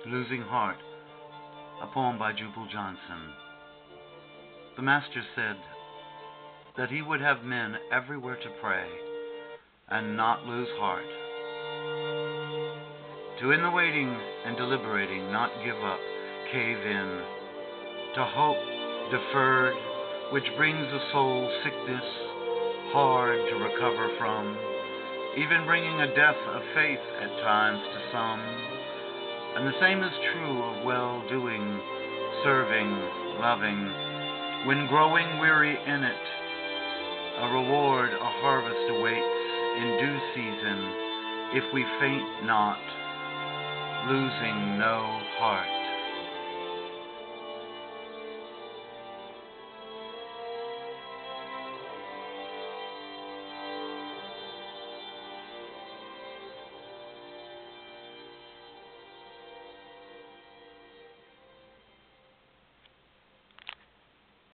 Losing Heart, a poem by Jubal Johnson. The Master said that he would have men everywhere to pray and not lose heart. To in the waiting and deliberating not give up, cave in. To hope deferred, which brings a soul sickness hard to recover from, even bringing a death of faith at times to some. And the same is true of well-doing, serving, loving. When growing weary in it, a reward, a harvest awaits in due season, if we faint not, losing no heart.